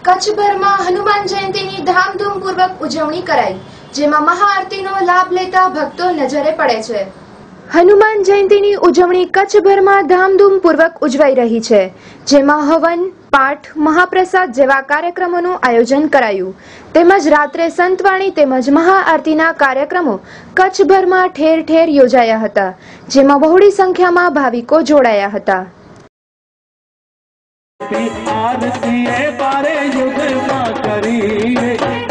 કચ્છભરમાં હનુમાન જયંતીની ધામધૂમપૂર્વક ઉજવણી કરાઈ, જેમાં મહાઆરતીનો લાભ લેતા ભક્તો નજરે પડે છે। હનુમાન જયંતીની ઉજવણી કચ્છભરમાં ધામધૂમપૂર્વક ઉજવાઈ રહી છે, જેમાં હવન, પાઠ, મહાપ્રસાદ જેવા કાર્યક્રમોનું આયોજન કરાયું તેમજ રાત્રે સંતવાણી તેમજ મહાઆરતીના કાર્યક્રમો કચ્છભરમાં ઠેર ઠેર યોજાયા હતા, જેમાં બહોળી સંખ્યામાં ભાવિકો જોડાયા હતા। आरती पारे युग मा करी